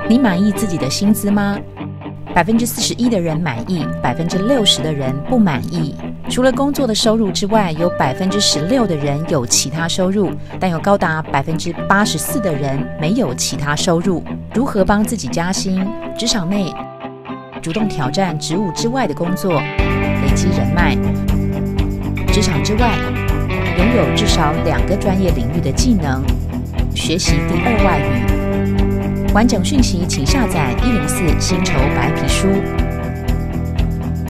你满意自己的薪资吗？41%的人满意，60%的人不满意。除了工作的收入之外，有16%的人有其他收入，但有高达84%的人没有其他收入。如何帮自己加薪？职场内主动挑战职务之外的工作，累积人脉；职场之外，拥有至少2个专业领域的技能，学习第2外语。完整讯息请下载104薪酬白皮书。